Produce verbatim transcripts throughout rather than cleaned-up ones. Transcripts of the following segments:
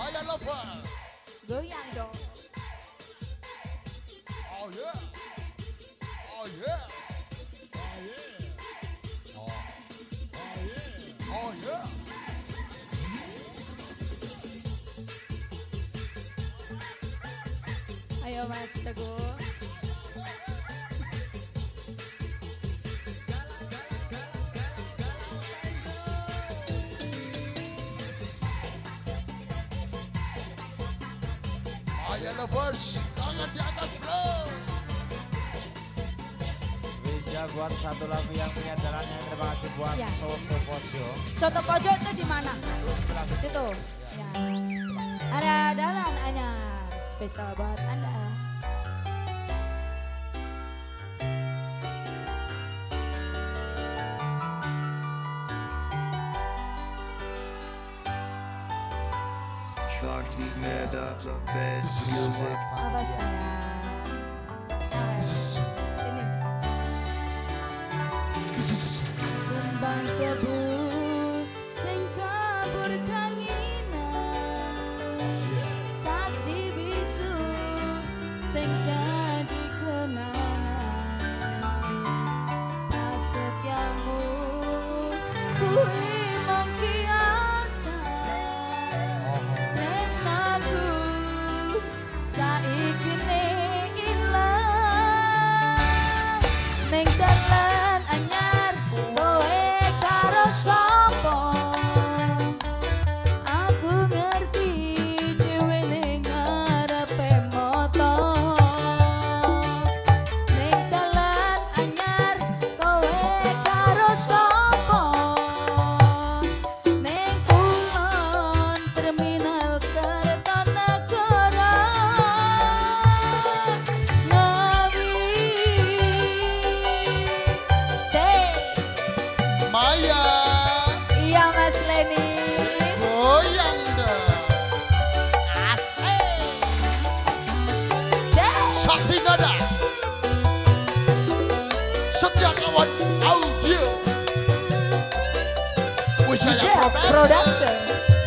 Maya Lover. Goyang dong. Oh yeah. Oh yeah. Oh yeah. Oh. Oh yeah. Oh yeah. Ayo Mas Teguh. Maya Lovers, tangan di atas bro. Spesial buat satu lagu yang punya jalannya. Terima kasih buat Ya. Soto Pojo. Soto pojok itu di mana? Situ. Ya. Ada dalan anyar spesial buat Anda. Shakti Meda, the best music. Apa sayang? Apa? Sini. Kembang tebu sing kabur kanginan, saksi bisu sing dadi kenangan. Prasetyamu kuwi mung kiasan, tresnaku saiki ning ilang ning dalan anyar kowe karo sapa. Aku ngerti dhewe ning ngarepe mata ning dalan anyar kowe karo sapa ning kulon terminal Kertanegara Ngawi. Say Maya, iya Mas Leni. goyang dah. Asik. Say Sakti nada. Setia kawan audio. Wijaya Wijaya Production. Production.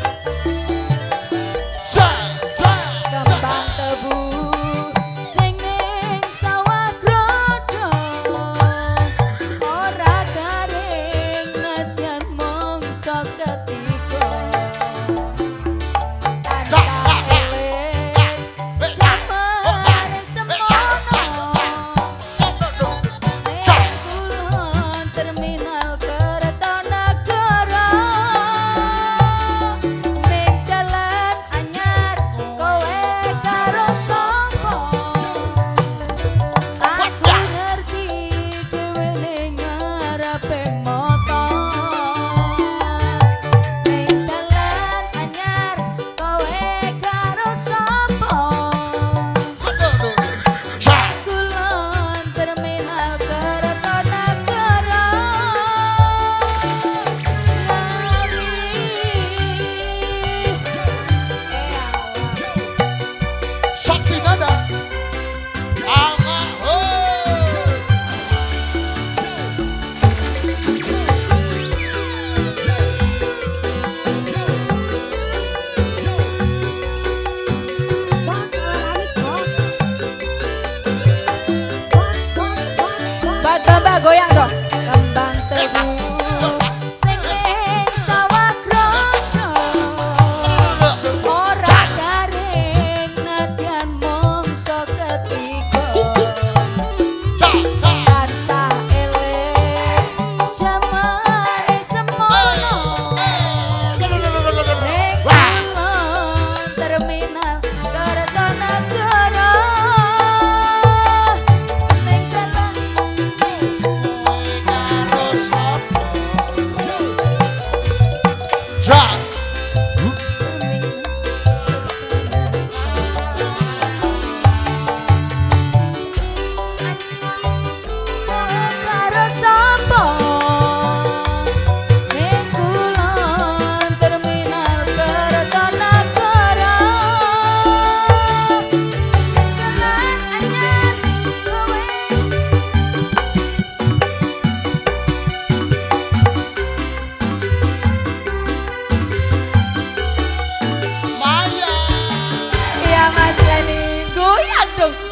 Sa, sa, Kembang tebu sing ning sawah grodong, ora garing nadyan mangsa ketiga. Tanpa eling jamane semono ning kulon terminal Kertanegara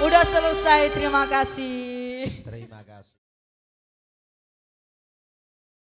Udah selesai, terima kasih.